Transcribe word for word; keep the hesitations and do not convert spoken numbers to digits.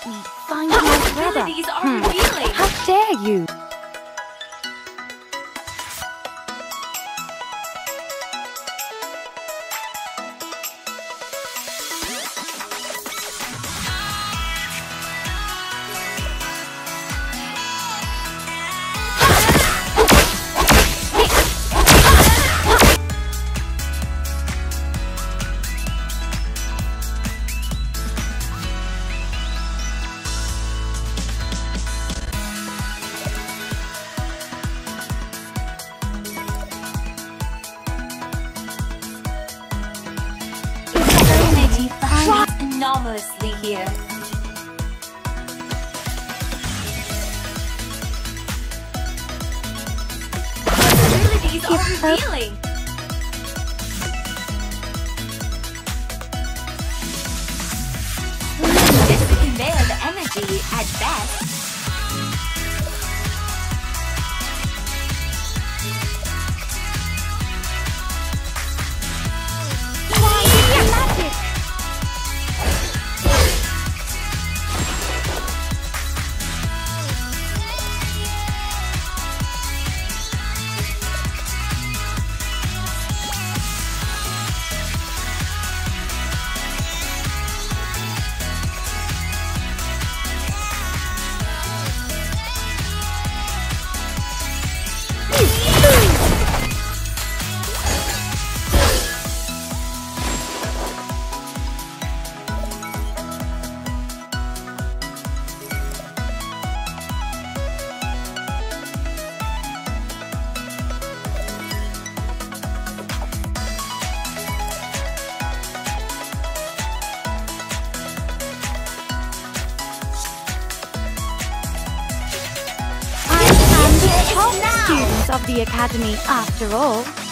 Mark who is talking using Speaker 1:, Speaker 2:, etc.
Speaker 1: me find my brother.
Speaker 2: Abilities are
Speaker 1: Hmm.
Speaker 2: revealing.
Speaker 1: How dare you?
Speaker 2: Anomalously here. Abilities are revealing. This could convey the energy at best.
Speaker 1: Top students of the academy after all.